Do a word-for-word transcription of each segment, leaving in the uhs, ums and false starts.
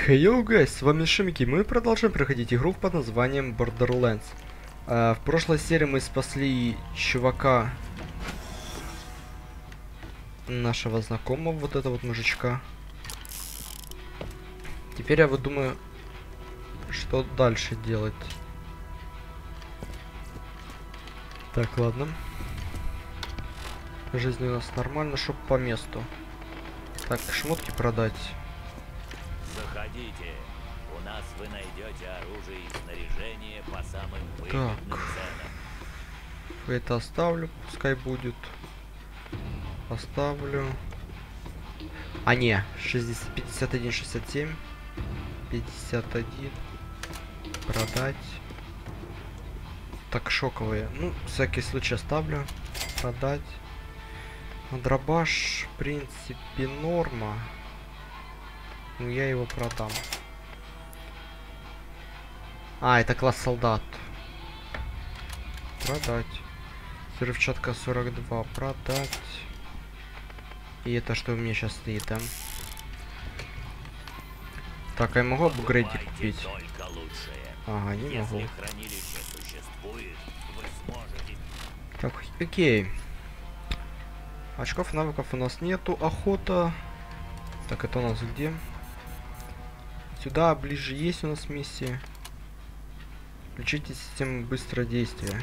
Hello guys, с вами Шимики, мы продолжаем проходить игру под названием Borderlands. А, в прошлой серии мы спасли чувака, нашего знакомого, вот этого вот мужичка. Теперь я вот думаю, что дальше делать. Так, ладно. Жизнь у нас нормально, чтоб по месту. Так, шмотки продать. Заходите. У нас вы найдете оружие и снаряжение по самым выгодным ценам. Это оставлю, пускай будет. Поставлю. А не, шестьдесят, пятьдесят один, шестьдесят семь. пятьдесят один. Продать. Так, шоковые. Ну, всякий случай оставлю. Продать. Дробаш, в принципе, норма. Ну, я его продам. А, это класс солдат. Продать. Взрывчатка сорок два. Продать. И это что у меня сейчас стоит, да? Так, а я могу апгрейдик купить? Ага, не могу. Так, окей. Очков навыков у нас нету. Охота. Так, это у нас где? Сюда ближе есть у нас миссии. Включите систему быстродействия.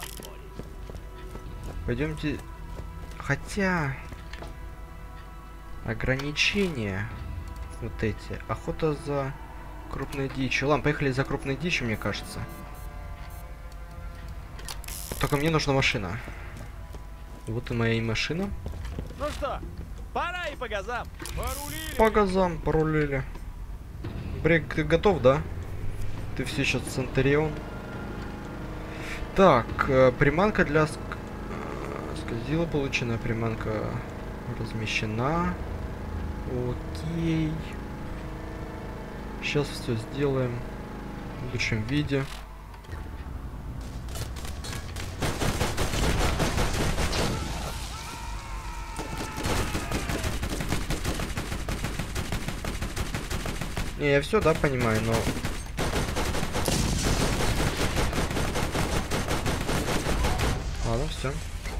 Пойдемте. Хотя ограничения вот эти. Охота за крупной дичью. Ладно, поехали за крупной дичью, мне кажется. Только мне нужна машина. Вот и моя и машина. Ну что, пора и по газам. Порулили. По газам порулили. Брейк, ты готов, да? Ты все сейчас Центурион. Так, э, приманка для ск... сказила, полученная приманка размещена. Окей. Сейчас все сделаем в лучшем виде. Не, я все, да, понимаю, но... Ладно, все.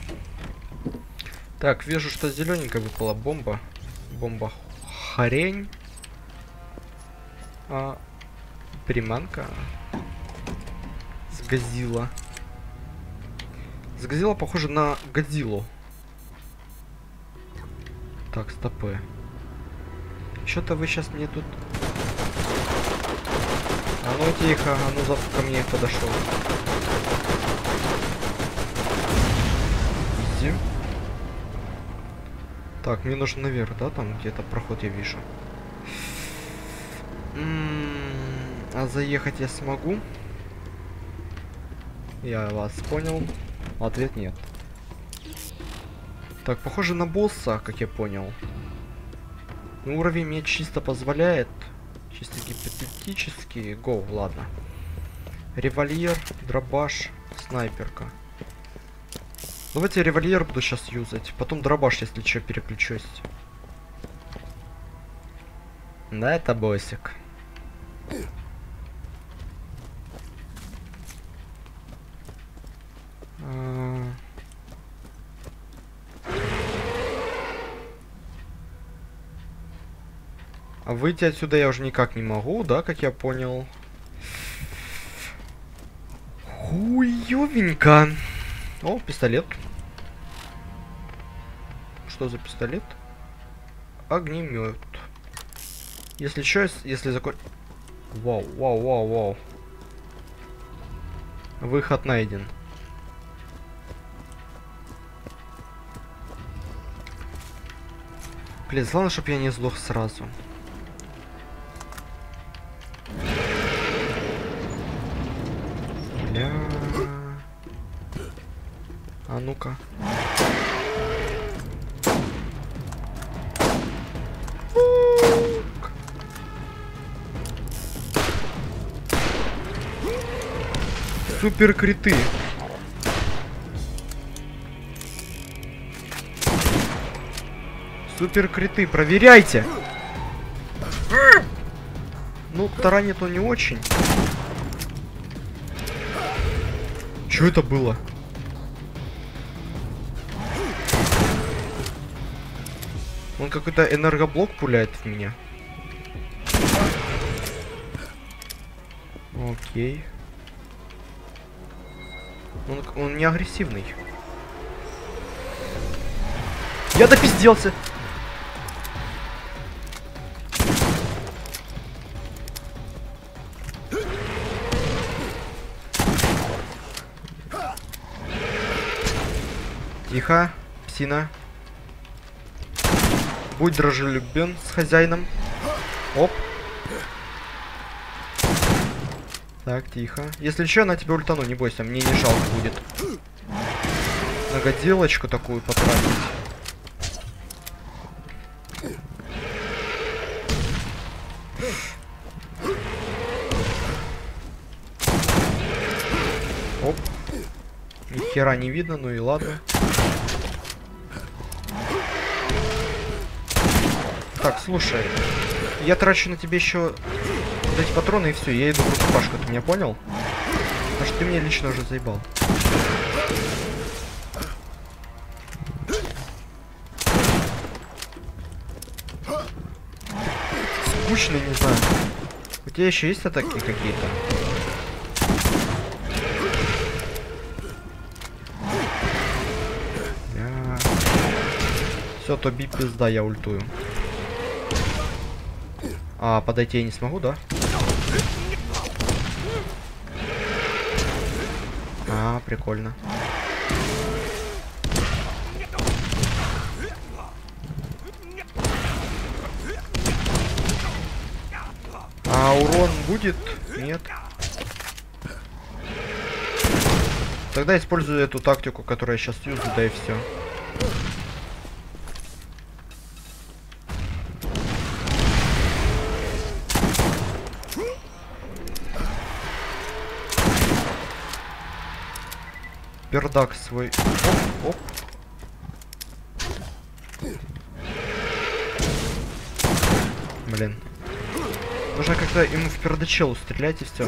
Так, вижу, что зелененькая выпала бомба. Бомба хрень. А, приманка. Сгазила. Сгазила, похоже на Годзиллу. Так, стопы. Что-то вы сейчас мне тут... А ну тихо, а ну завтра ко мне подошел. Иди. Так, мне нужно наверх, да? Там где-то проход я вижу. М-м-м, а заехать я смогу? Я вас понял. Ответ нет. Так, похоже на босса, как я понял. Ну, уровень мне чисто позволяет. Чисто гипотетически. Го, ладно. Револьвер, дробаш, снайперка. Давайте револьвер буду сейчас юзать. Потом дробаш, если что, переключусь. Да, это боссик. А... А выйти отсюда я уже никак не могу, да, как я понял. Хуёвенько. О, пистолет. Что за пистолет? Огнемет. Если что, если закон... Вау, вау, вау, вау. Выход найден. Блин, главное, чтобы я не сдох сразу. Бля. А ну-ка. Супер криты. Супер криты, проверяйте. Ну, таранит он не очень. Что это было? Он какой-то энергоблок пуляет в меня. Окей. Он, он не агрессивный. Я допизделся. Тихо, псина. Будь дружелюбен с хозяином. Оп. Так, тихо. Если что, на тебя ультану, не бойся, мне не жалко будет. Многоделочку такую потратить. Оп. Ни хера не видно, ну и ладно. Так, слушай. Я трачу на тебе еще эти патроны и все, я иду в рукопашку, ты меня понял? Потому что ты меня лично уже заебал. Скучный, не знаю. У тебя еще есть атаки какие-то? Я... Все, то би пизда, я ультую. А, подойти я не смогу, да? А, прикольно. А урон будет? Нет. Тогда использую эту тактику, которую я сейчас юзаю, да и все. Пердак свой. Оп, оп. Блин. Нужно как-то ему в пердачелу стрелять и все.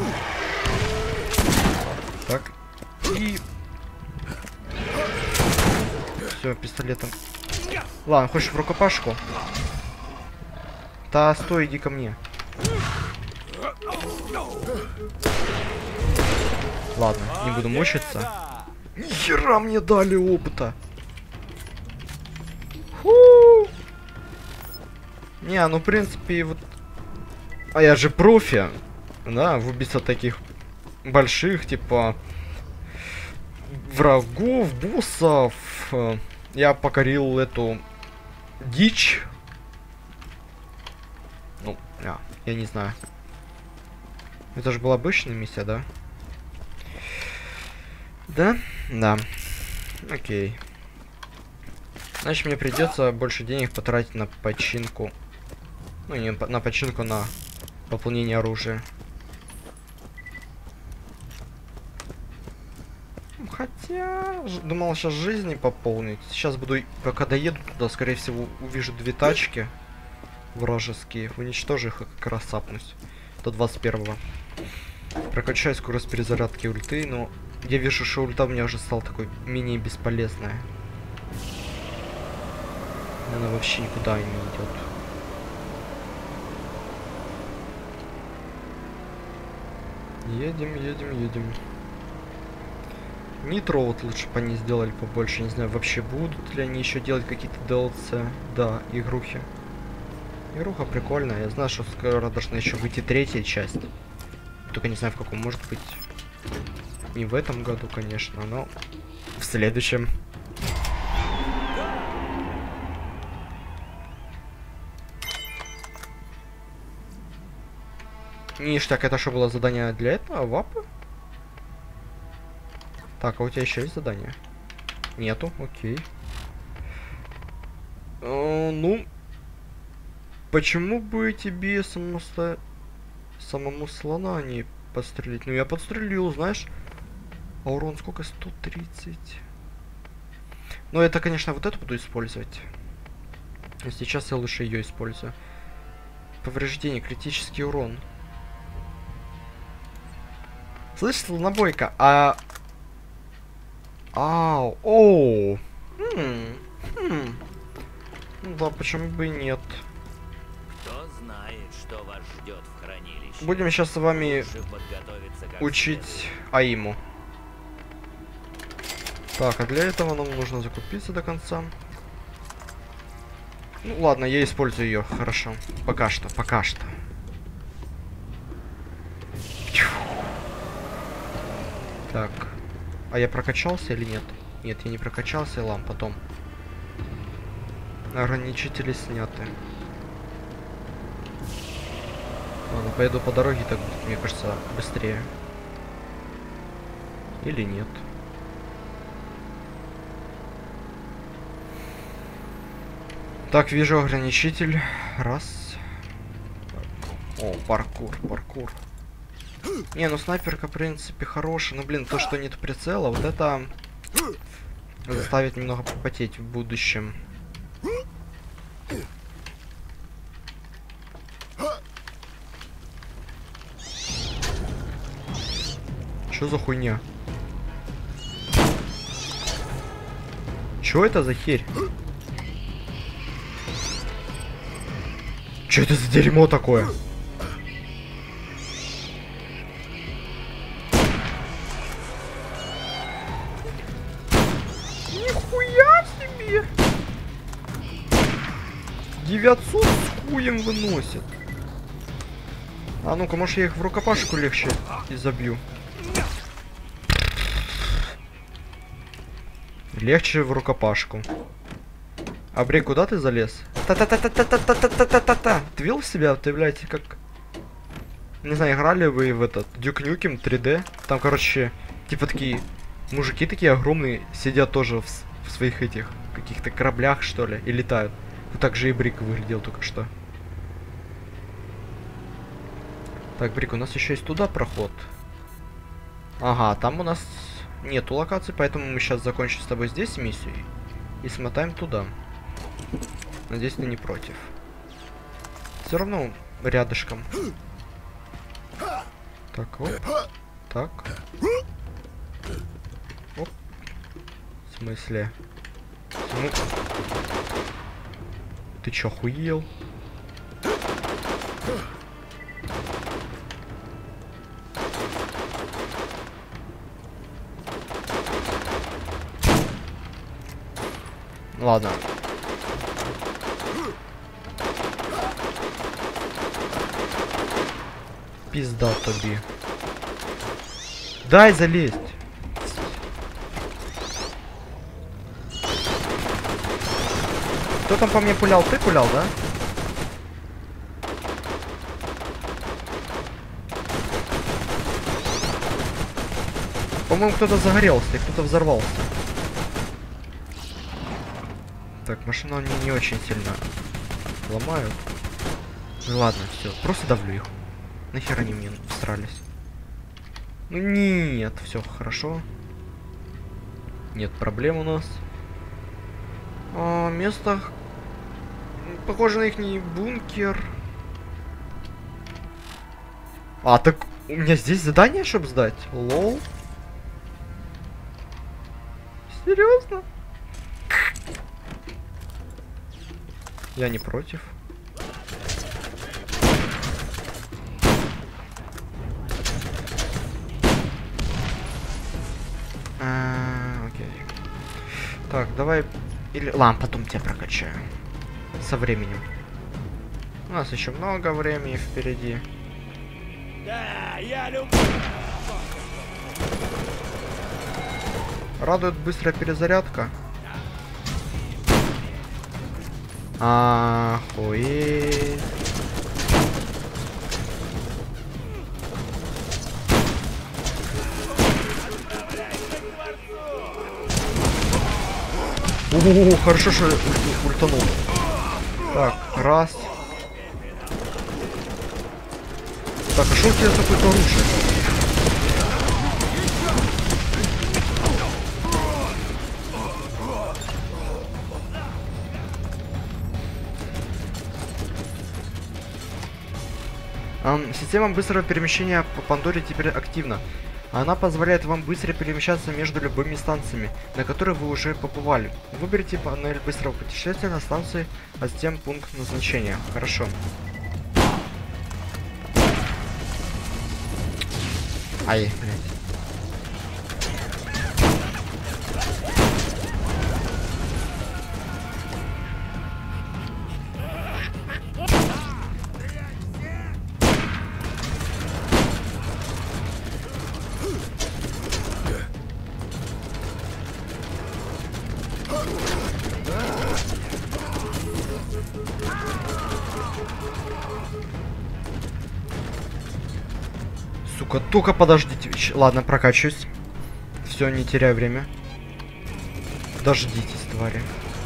Так. И... Все, пистолетом. Ладно, хочешь в рукопашку? Да, стой, иди ко мне. Ладно, не буду мучиться. Нихера мне дали опыта. Фу. Не, ну в принципе вот... А я же профи. Да, в убийстве таких больших, типа... Врагов, боссов. Я покорил эту... Дичь. Ну, я, я не знаю. Это же была обычная миссия, да? Да? Да. Окей. Значит, мне придется больше денег потратить на починку. Ну, не на починку, на пополнение оружия. Хотя... Думал сейчас жизни пополнить. Сейчас буду... Пока доеду туда, скорее всего, увижу две тачки вражеские. Уничтожу их и как раз сапнусь. До двадцать первого. Прокачаю скорость перезарядки ульты, но... Я вижу, что ульта у меня уже стала такой менее бесполезная. Она вообще никуда не идет. Едем, едем, едем. Нитро вот лучше бы они сделали побольше. Не знаю, вообще будут ли они еще делать какие-то ди эл си. Да, игрухи. Игруха прикольная. Я знаю, что скоро должна еще выйти третья часть. Только не знаю, в каком может быть. Не в этом году, конечно, но в следующем. Ништяк, это что было задание для этого? Вапы? Так, а у тебя еще есть задание? Нету, окей. Э, ну, почему бы тебе самосто... самому слона не пострелить? Ну, я подстрелил, знаешь. А урон сколько? сто тридцать. Ну, это, конечно, вот эту буду использовать. Но сейчас я лучше ее использую. Повреждение, критический урон. Слышь, слонобойка, а... Ау, оу. Хм, хм. Ну да, почему бы и нет. Кто знает, что вас ждет в хранилище. Будем сейчас с вами Лучше подготовиться как учить следует. Аиму. Так, а для этого нам нужно закупиться до конца. Ну ладно, я использую ее, хорошо. Пока что, пока что. Так. А я прокачался или нет? Нет, я не прокачался, ладно, потом. Ограничители сняты. Ладно, поеду по дороге, так будет, мне кажется, быстрее. Или нет? Так, вижу ограничитель. Раз. О, паркур, паркур. Не, ну снайперка, в принципе, хорошая. Но, блин, то, что нет прицела, вот это заставит немного попотеть в будущем. Чё за хуйня? Чё это за херь? Чё это за дерьмо такое? Нихуя себе! девятьсот с хуем выносит. А ну-ка, может я их в рукопашку легче и забью. Легче в рукопашку. А Брей, куда ты залез? Та-та-та-та-та-та-та-та-та-та-та. Ты видел себя? Ты, блядь, как... Не знаю, играли вы в этот Duke Nukem три дэ? Там, короче, типа такие... Мужики такие огромные сидят тоже в, в своих этих каких-то кораблях, что ли, и летают. Вот так же и Брик выглядел только что. Так, Брик, у нас еще есть туда проход. Ага, там у нас нету локаций, поэтому мы сейчас закончим с тобой здесь миссию и смотаем туда. Надеюсь, ты не против. Все равно рядышком. Так, оп. Так. Оп. В смысле? Ну... Ты чё, охуел? Ладно. Пизда тобі. Дай залезть. Кто там по мне пулял? Ты пулял, да? По-моему, кто-то загорелся, кто-то взорвался. Так, машину они не очень сильно ломают. Ну ладно, все, просто давлю их. Нахер они мне всрались? Ну нет, все хорошо. Нет проблем у нас. А, место похоже на их бункер. А, так у меня здесь задание, чтобы сдать? Лол. Серьезно? Я не против. А, окей. Так, давай... Или... Ладно, потом тебя прокачаю. Со временем. У нас еще много времени впереди. Да, я люблю. Радует быстрая перезарядка. Охуеть. О, хорошо, что ультанул. Так, раз. Так, а что у тебя такое оружие? Um, система быстрого перемещения по Пандоре теперь активна. Она позволяет вам быстро перемещаться между любыми станциями, на которые вы уже побывали. Выберите панель быстрого путешествия на станции, а затем пункт назначения. Хорошо. Ай, блядь. Сука, только подождите. Ладно, прокачусь. Все, не теряю время. Дождитесь, твари.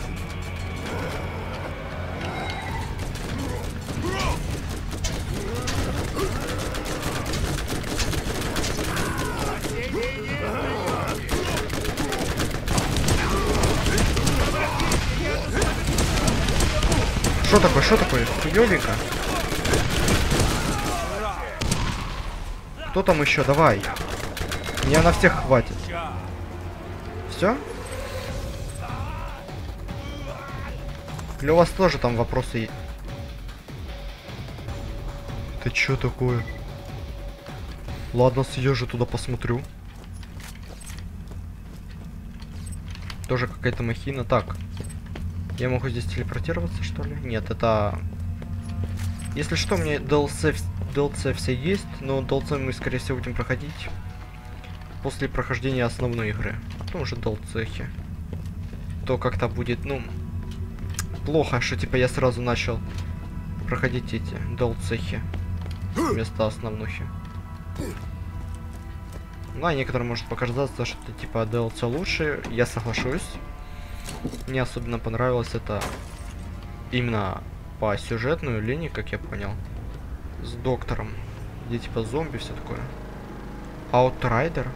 Что такое, что такое? Хуёвенько. Кто там еще? Давай. Мне на всех хватит. Все? Или у вас тоже там вопросы есть? Ты чё такое? Ладно, съезжу туда посмотрю. Тоже какая-то махина. Так. Я могу здесь телепортироваться, что ли? Нет, это... Если что, мне ди эл си, ди эл си все есть, но ди эл си мы, скорее всего, будем проходить после прохождения основной игры. А потом уже ди эл си. То как-то будет, ну... Плохо, что, типа, я сразу начал проходить эти ди эл си вместо основных. Ну, а некоторым может показаться, что, типа, ди эл си лучше. Я соглашусь. Мне особенно понравилось это именно по сюжетную линии, как я понял, с доктором, где типа зомби, все такое. Outrider.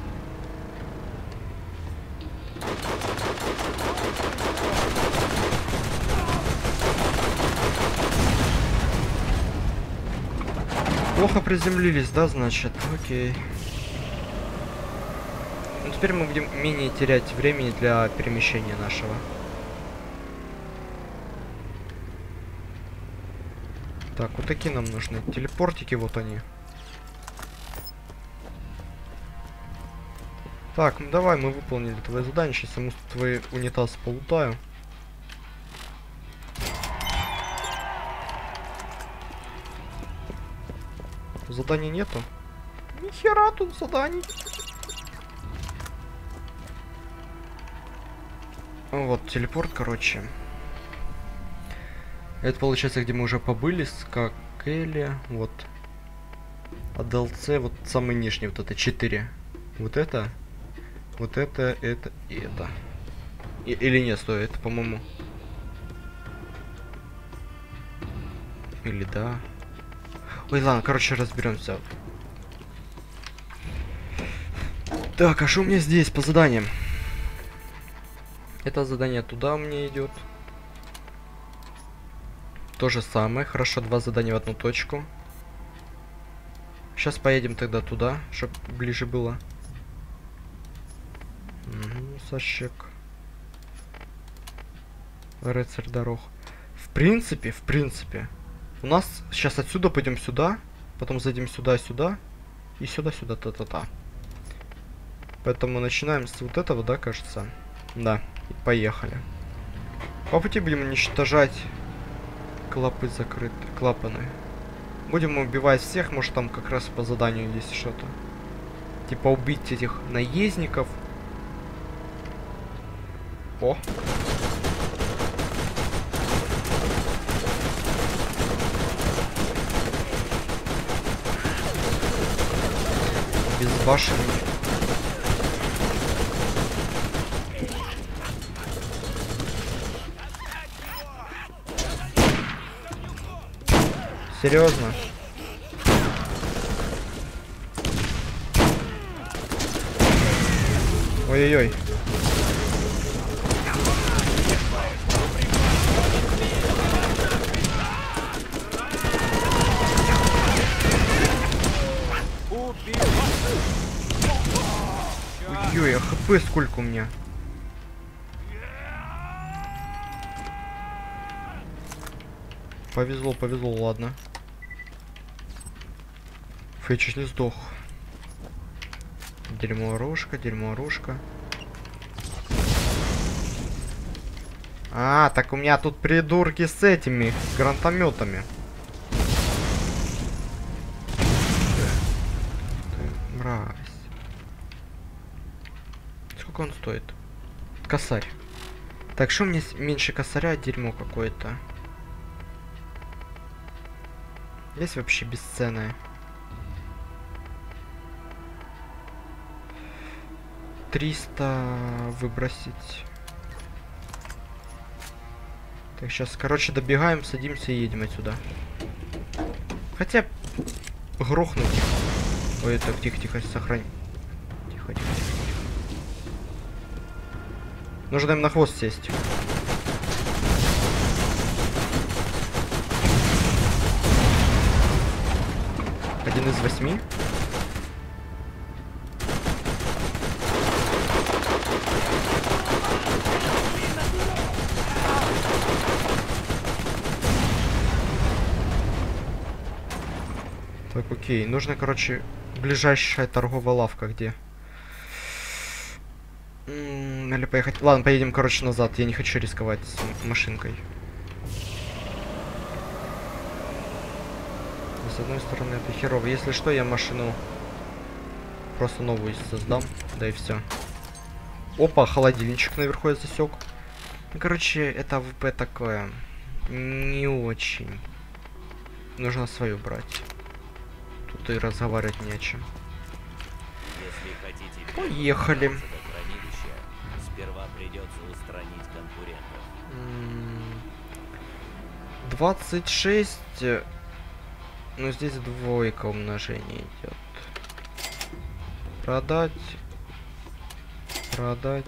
Плохо приземлились, да, значит? Окей. Ну, теперь мы будем менее терять времени для перемещения нашего. Так, вот такие нам нужны. Телепортики, вот они. Так, ну давай, мы выполнили твои задания. Сейчас я твой унитаз полутаю. Заданий нету? Нихера тут заданий. Вот, телепорт, короче. Это получается, где мы уже побыли с Какели. Вот. А ди эл си, вот самый нижний, вот это четыре. Вот это. Вот это, это и это. И, или нет, стой, это, по-моему. Или да. Ой, ладно, короче, разберемся. Так, а что у меня здесь по заданиям? Это задание туда у меня идет. То же самое. Хорошо, два задания в одну точку. Сейчас поедем тогда туда, чтобы ближе было. Угу, сощек. Рыцарь дорог. В принципе, в принципе. У нас сейчас отсюда пойдем сюда. Потом зайдем сюда, сюда. И сюда, сюда, та-та-та. Поэтому начинаем с вот этого, да, кажется? Да. Поехали. По пути будем уничтожать клапы закрыты, клапаны. Будем убивать всех, может там как раз по заданию есть что-то. Типа убить этих наездников. О! Безбашенный. Серьезно? Ой-ой-ой. Ой-ой-ой, а хп сколько у меня? Повезло, повезло, ладно. Фу, я чуть не сдох. Дерьмо оружка, дерьмо оружка. А, так у меня тут придурки с этими гранатометами. Ты мразь. Сколько он стоит? Косарь. Так, что мне меньше косаря, дерьмо какое-то. Есть вообще бесценное. триста выбросить. Так, сейчас, короче, добегаем, садимся и едем отсюда. Хотя, грохнуть их. Ой, так, тихо-тихо, сохрань. Тихо-тихо-тихо. Нужно им на хвост сесть. Один из восьми. Так, окей. Нужно, короче, ближайшая торговая лавка где? М-м, или поехать... Ладно, поедем, короче, назад. Я не хочу рисковать с машинкой. С одной стороны, это херово. Если что, я машину просто новую создам. Да и все. Опа, холодильничек наверху я засек. Ну, короче, это АВП такое. Не очень. Нужно свою брать. Тут и разговаривать не о чем. Если хотите Поехали. до хранилища, сперва придется устранить конкурентов. двадцать шесть. Ну, здесь двойка умножения идет. Продать. Продать.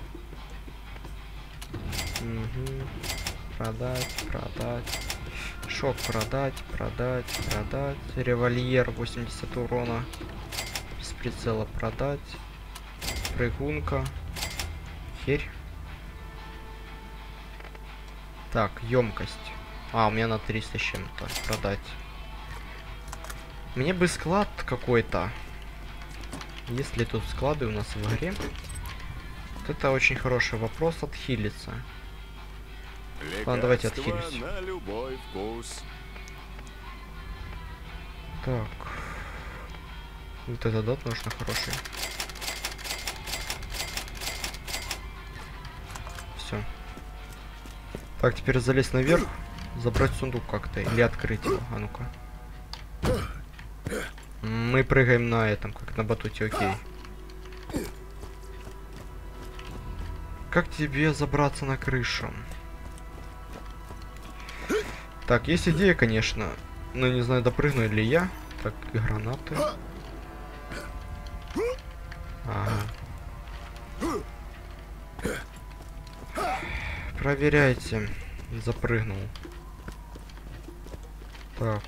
Угу. Продать, продать. Шок продать, продать, продать. Револьер восемьдесят урона. Без прицела продать. Прыгунка. Херь. Так, емкость. А, у меня на триста с чем-то. Продать. Мне бы склад какой-то. Есть ли тут склады у нас в игре? Вот это очень хороший вопрос. Отхилиться. Ладно, давайте отхилюсь. На любой вкус. Так. Вот это дот нужно хороший. Все. Так, теперь залезть наверх. Забрать сундук как-то. Или открыть его. А ну-ка. Мы прыгаем на этом, как на батуте, окей. Как тебе забраться на крышу? Так, есть идея, конечно. Но не знаю, допрыгну ли я. Так, гранаты. Ага. Проверяйте. Запрыгнул. Так.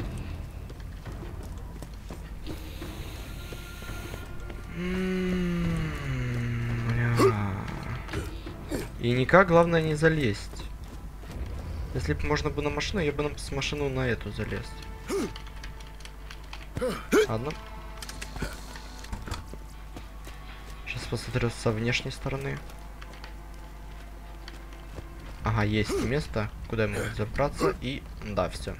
И никак, главное, не залезть. Если бы можно было на машину, я бы на, с машину на эту залезть. Ладно. Сейчас посмотрю со внешней стороны. Ага, есть место, куда я могу забраться. И да, все.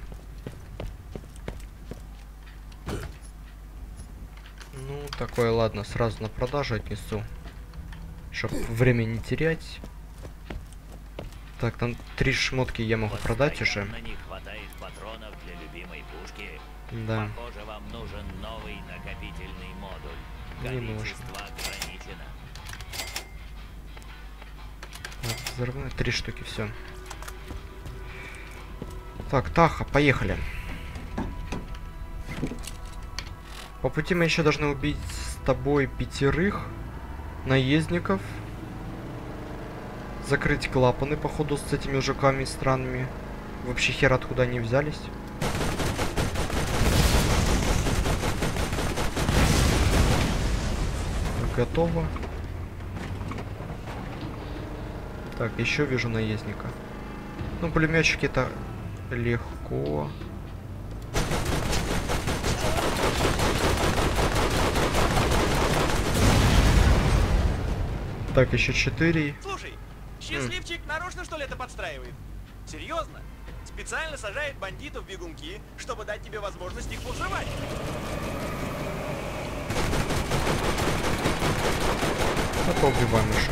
Ну, такое, ладно, сразу на продажу отнесу. Чтоб время не терять. Так, там три шмотки я могу продать уже. Не хватает патронов для любимой пушки. Да. Похоже, вам нужен новый накопительный модуль. Не нужно. Количество ограничено. Так, взрывные три штуки, все. Так, Таха, поехали. По пути мы еще должны убить с тобой пятерых наездников. Закрыть клапаны, походу, с этими мужиками странными. Вообще хер откуда они взялись. Готово. Так, еще вижу наездника. Ну, пулеметчики это легко. Так, еще четыре. Слушай, счастливчик нарочно что ли это подстраивает? Серьезно? Специально сажает бандитов в бегунки, чтобы дать тебе возможность их взрывать. Ну, поубиваем еще.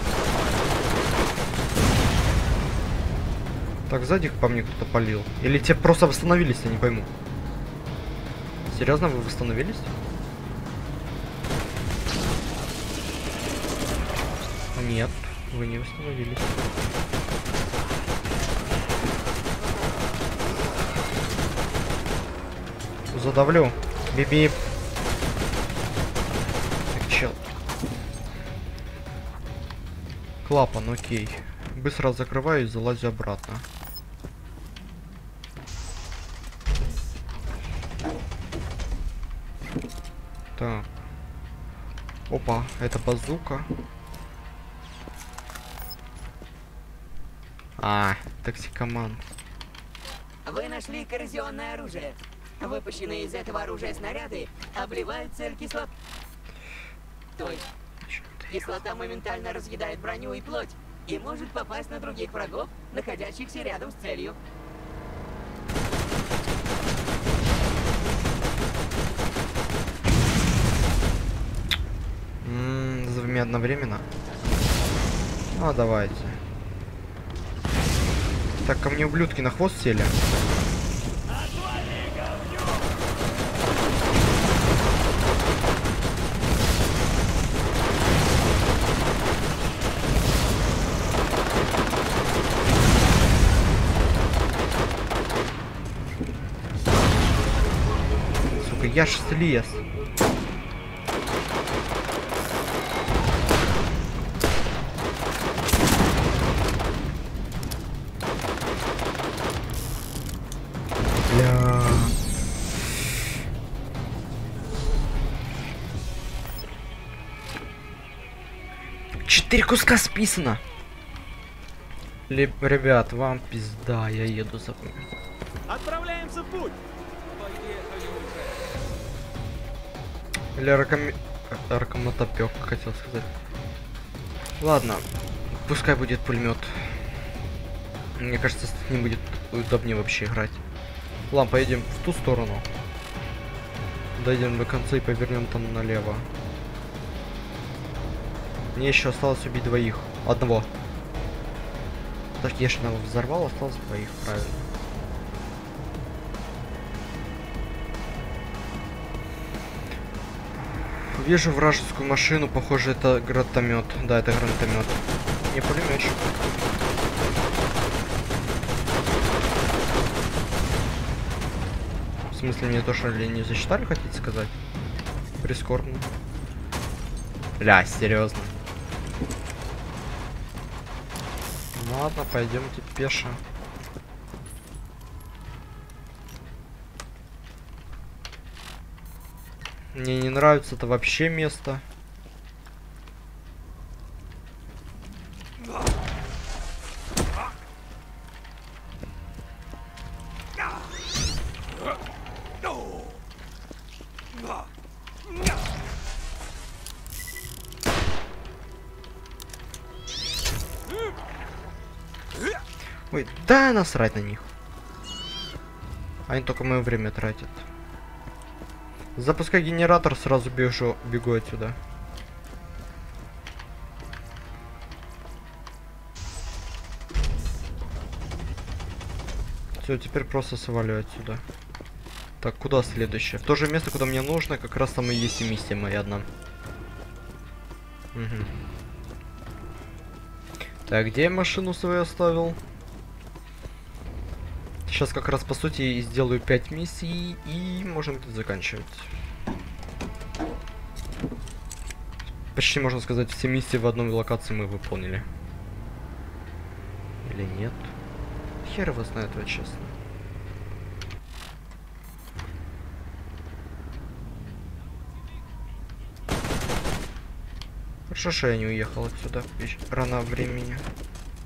Так, сзади по мне кто-то палил. Или те просто восстановились, я не пойму. Серьезно, вы восстановились? Нет, вы не восстановились. Задавлю. Биби. Так, чел. Клапан, окей. Быстро закрываю и залазю обратно. Так. Опа, это базука. А, токсикоман. Вы нашли коррозионное оружие. Выпущенные из этого оружия снаряды обливают цель кислотой. Кислота моментально разъедает броню и плоть и может попасть на других врагов, находящихся рядом с целью. Ммм, за вами одновременно? Ну, давайте. Так, ко мне ублюдки на хвост сели. Сука, я ж слез. Бля. Четыре куска списано. Ле ребят, вам пизда, я еду за вами. Отправляемся в путь. Или раком... ракомотопёк, хотел сказать. Ладно, пускай будет пулемет. Мне кажется, с ним будет удобнее вообще играть. Ладно, поедем в ту сторону. Дойдем до конца и повернем там налево. Мне еще осталось убить двоих. Одного. Так, я же одного взорвал, осталось двоих, правильно. Вижу вражескую машину, похоже, это гранатомет. Да, это гранатомет. Не пулеметчик. В смысле, мне тоже ли не засчитали, хотите сказать? Прискорбно. Ля, серьезно. Ладно, пойдемте пешо. Мне не нравится это вообще место. Ой, да насрать на них. Они только мое время тратят. Запускай генератор, сразу бежу, бегу отсюда. Все, теперь просто свалю отсюда. Так, куда следующее? В то же место, куда мне нужно, как раз там и есть и миссия моя одна. Угу. Так, где я машину свою оставил? Сейчас как раз по сути и сделаю пять миссий и можем заканчивать. Почти можно сказать, все миссии в одной локации мы выполнили. Или нет? Хер его знает, вот честно. Хорошо, что я не уехал отсюда рано времени.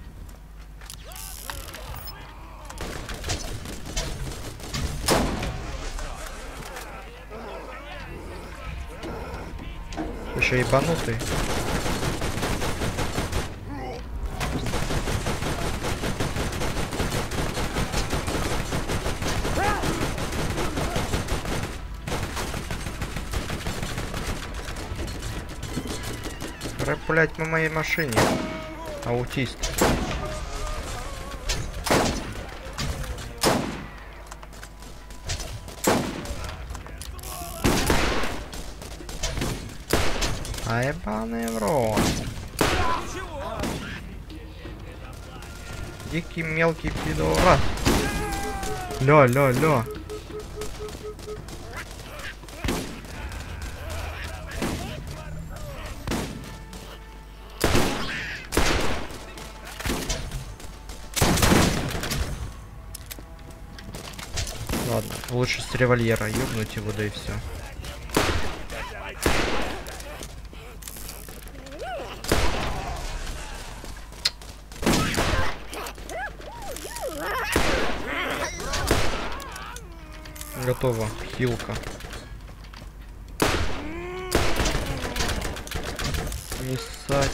чё, ебанутый? Блять, по моей машине. Аутист. А ебаный в рот. Дикий мелкий пидорас. Ля, ля, ля. Ладно, лучше с револьвера ёбнуть его, да и все. Готово, хилка. Не ссать.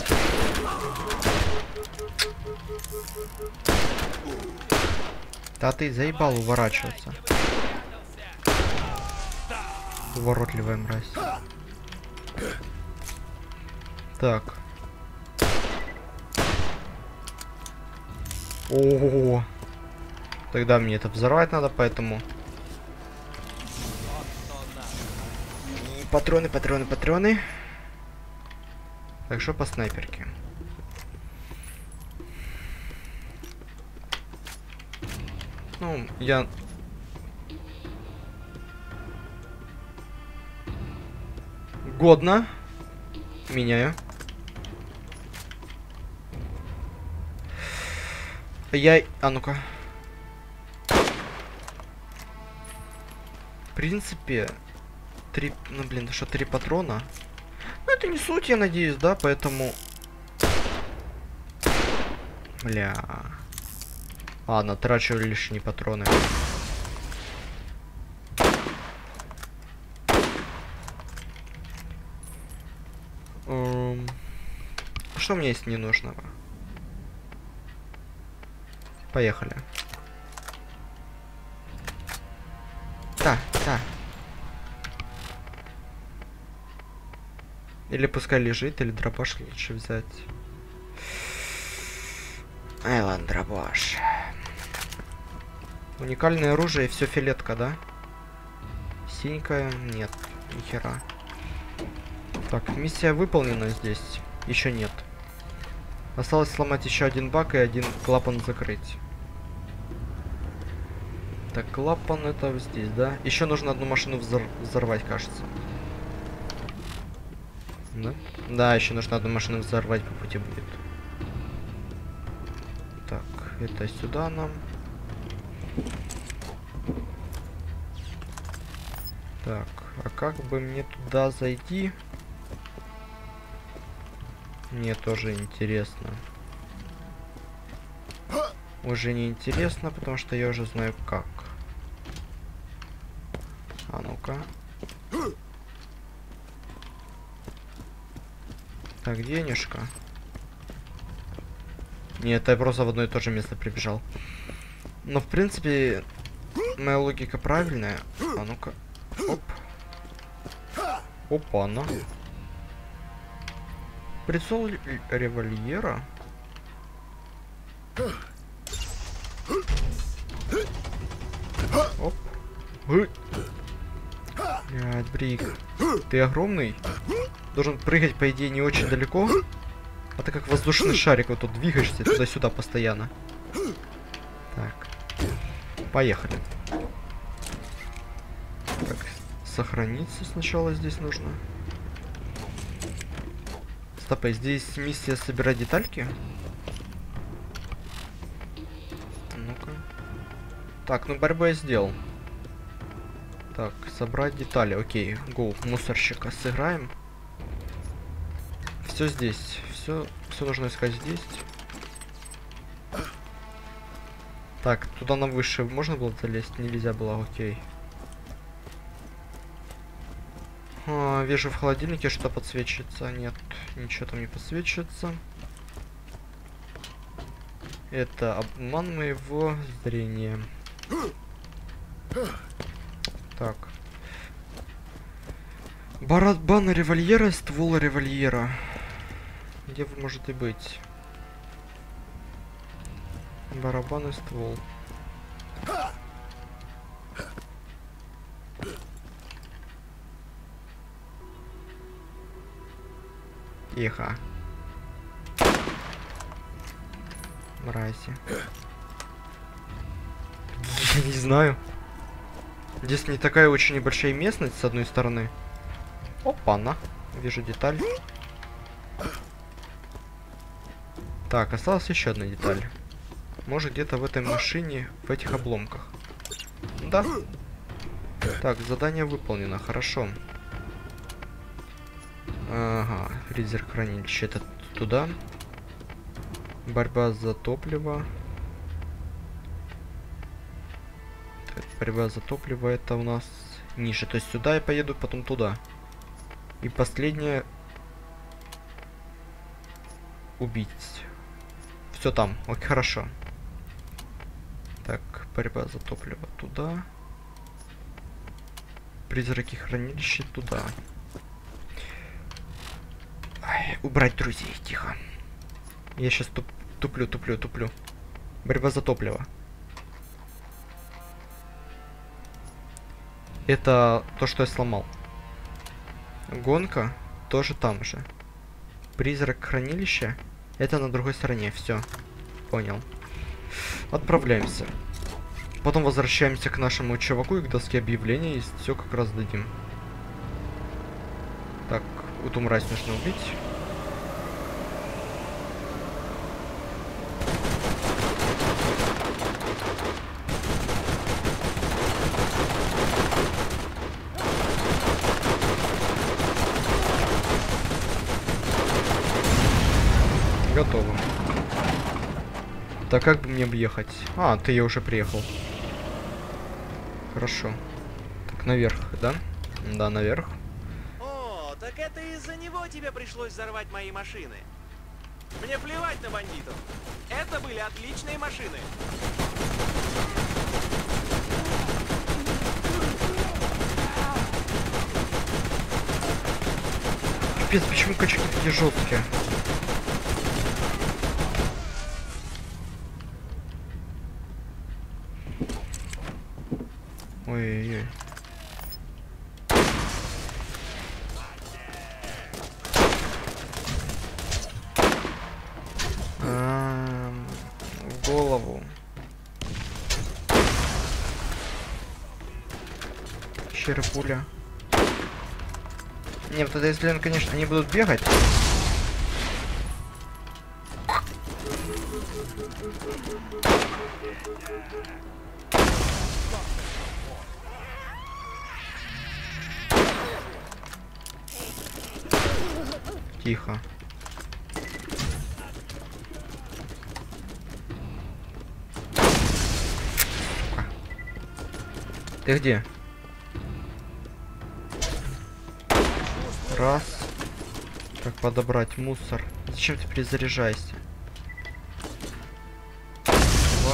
Да ты заебал уворачиваться. Уворотливая мразь. Так. О-о-о. Тогда мне это взорвать надо, поэтому... Патроны, патроны, патроны. Так что по снайперке. Ну, я... Годно. Меняю. Я... А ну-ка. В принципе... Три... Ну, блин, что, три патрона? Ну, это не суть, я надеюсь, да, поэтому... Бля... Ладно, трачу лишние патроны. Эм... Что у меня есть ненужного? Поехали. Да, да. Или пускай лежит, или дробаш лучше взять. Ай, ладно, дробаш. Уникальное оружие и все филетка, да? Синенькая? Нет, нихера. Так, миссия выполнена здесь. Еще нет. Осталось сломать еще один бак и один клапан закрыть. Так, клапан это здесь, да? Еще нужно одну машину взор взорвать, кажется. Да? Да, еще нужно одну машину взорвать, по пути будет. Так, это сюда нам. Так, а как бы мне туда зайти? Мне тоже интересно. Уже не интересно, потому что я уже знаю как. А ну-ка. Так, денежка. Нет, я просто в одно и то же место прибежал. Но, в принципе, моя логика правильная. А ну-ка. Оп. Опа, на. Прицел револьвера. Оп. Блядь, Брик. Ты огромный. Должен прыгать, по идее, не очень далеко. А ты как воздушный шарик, вот тут двигаешься туда-сюда постоянно. Так. Поехали. Так, сохраниться сначала здесь нужно. Стоп, а здесь миссия собирать детальки? Ну-ка. Так, ну борьбу я сделал. Так, собрать детали. Окей, гоу, мусорщика сыграем. Все здесь. Все, все нужно искать здесь. Так, туда на выше можно было залезть? Нельзя было, окей. А, А, вижу в холодильнике, что подсвечивается. Нет, ничего там не подсвечивается. Это обман моего зрения. Так. Барабан револьвера, ствол револьвера. Где вы можете быть? Барабан и ствол. Тихо. Мрази. Я не знаю. Здесь не такая очень небольшая местность, с одной стороны. Опа-на. Вижу деталь. Так, осталась еще одна деталь. Может, где-то в этой машине, в этих обломках. Да. Так, задание выполнено. Хорошо. Ага, фризер хранилище. Это туда. Борьба за топливо. Так, борьба за топливо это у нас ниже. То есть сюда я поеду, потом туда. И последнее. Убить. Все там. Окей, хорошо. Так, борьба за топливо туда. Призраки хранилища туда. Ай, убрать друзей, тихо. Я сейчас туп, туплю, туплю, туплю. Борьба за топливо. Это то, что я сломал. Гонка тоже там же. Призрак хранилища. Это на другой стороне. Все. Понял. Отправляемся. Потом возвращаемся к нашему чуваку и к доске объявлений. И все как раз дадим. Так, эту мразь нужно убить. Готово. Так как бы мне объехать? А, ты я уже приехал. Хорошо. Так, наверх, да? Да, наверх. О, так это из-за него тебе пришлось взорвать мои машины. Мне плевать на бандитов. Это были отличные машины. Капец, почему качки такие жесткие? Ой-ой-ой. В голову. Черепуля. Нет, вот это если, конечно, они будут бегать. Тихо. Сука. Ты где? Раз. Как подобрать мусор? Зачем ты перезаряжаешься? Два.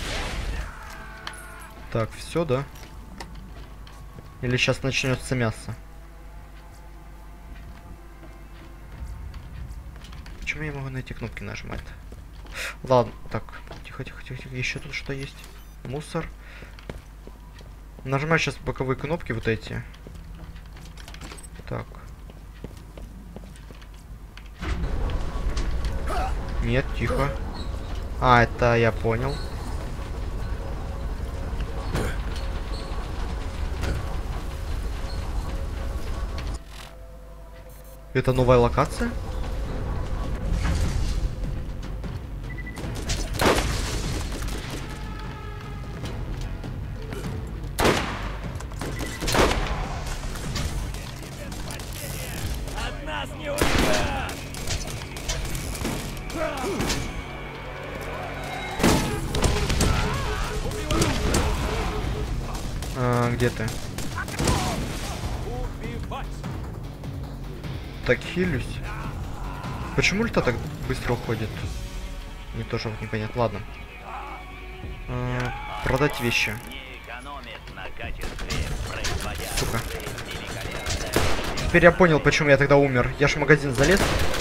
Так, все, да? Или сейчас начнется мясо? Почему я могу на эти кнопки нажимать? Ладно, так, тихо, тихо, тихо, тихо. Еще тут что есть? Мусор. Нажимаю сейчас боковые кнопки вот эти. Так. Нет, тихо. А, это я понял. Это новая локация? От нас не уйдет! А, где ты? Убивать! Так, хилюсь. Почему ульта так быстро уходит? Мне тоже вот непонятно. Ладно. А, продать вещи. Сука. Теперь я понял, почему я тогда умер. Я ж в магазин залез.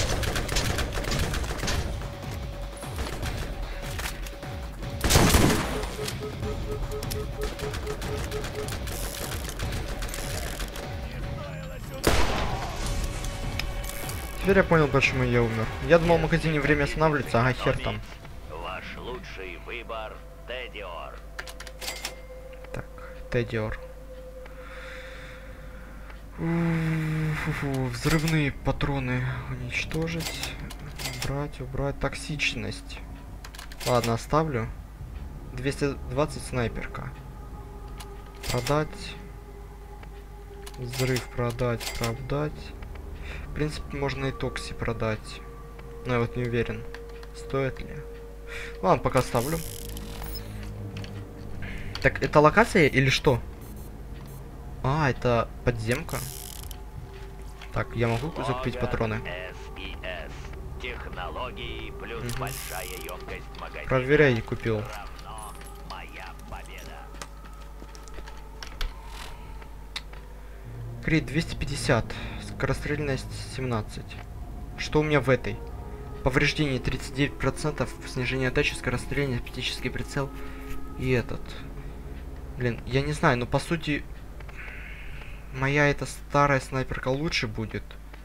Теперь я понял, почему я умер. Я думал, в магазине время останавливается, ага, хер там. Ваш лучший выбор — Тедиор. Так, Тедиор. Фу-фу, взрывные патроны уничтожить. Убрать, убрать. Токсичность. Ладно, оставлю. двести двадцать снайперка. Продать. Взрыв продать, продать. В принципе, можно и токси продать. Но я вот не уверен, стоит ли. Ладно, пока ставлю. Так, это локация или что? А, это подземка. Так, я могу закупить патроны? Технологии плюс Угу. большая емкость магазина. Проверяй, купил. Равно моя победа. Крит двести пятьдесят. Скорострельность семнадцать. Что у меня в этой? Повреждение тридцать девять процентов. Снижение отдачи, скорострельность, оптический прицел. И этот. Блин, я не знаю, но по сути... Моя эта старая снайперка лучше будет.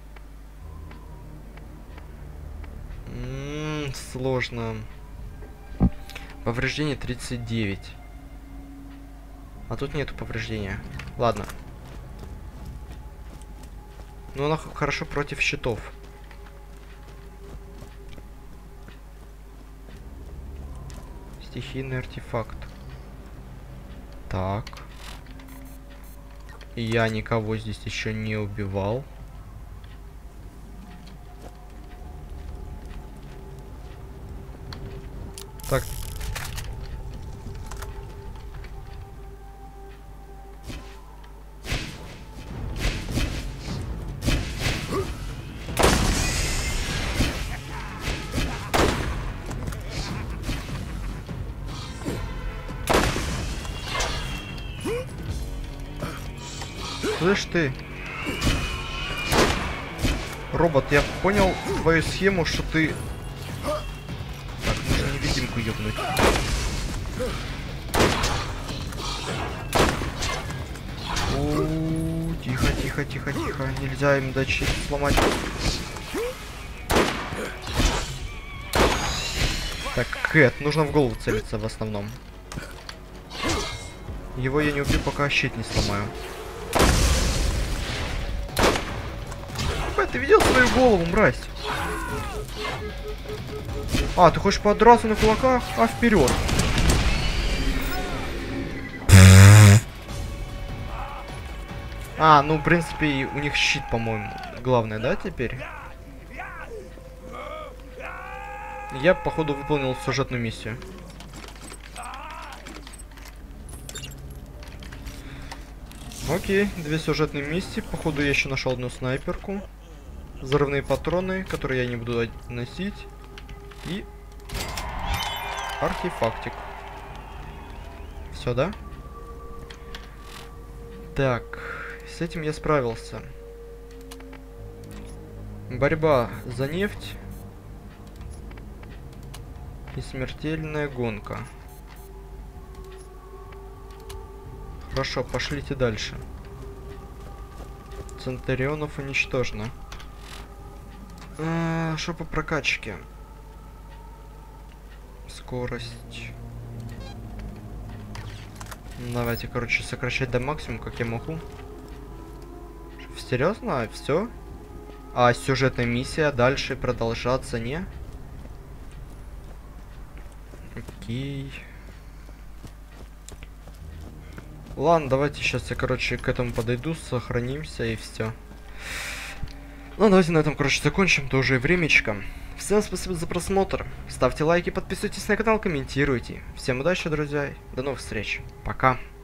М-м, сложно. Повреждение тридцать девять. А тут нету повреждения. Ладно. Но она хорошо против щитов. Стихийный артефакт. Так. Я никого здесь еще не убивал. Так. Слышь ты, робот, я понял твою схему, что ты... Так, нужно невидимку ёбнуть. У, тихо, тихо, тихо, тихо. Нельзя им дать щит сломать. Так, Кэт, нужно в голову целиться в основном. Его я не убью, пока щит не сломаю. Ты видел свою голову, мразь? А, ты хочешь подраться на кулаках? А, вперед! А, ну, в принципе, у них щит, по-моему, главное, да, теперь? Я, походу, выполнил сюжетную миссию. Окей, две сюжетные миссии. Походу, я еще нашел одну снайперку. Взрывные патроны, которые я не буду носить. И артефактик. Все, да? Так, с этим я справился. Борьба за нефть. И смертельная гонка. Хорошо, пошлите дальше. Центурионов уничтожено. А, что по прокачке? Скорость. Давайте, короче, сокращать до максимума, как я могу. Серьезно? Все? А сюжетная миссия дальше продолжаться не? Окей. Ладно, давайте сейчас я, короче, к этому подойду, сохранимся и все. Ну, давайте на этом, короче, закончим, то уже времечко. Всем спасибо за просмотр. Ставьте лайки, подписывайтесь на канал, комментируйте. Всем удачи, друзья. До новых встреч. Пока.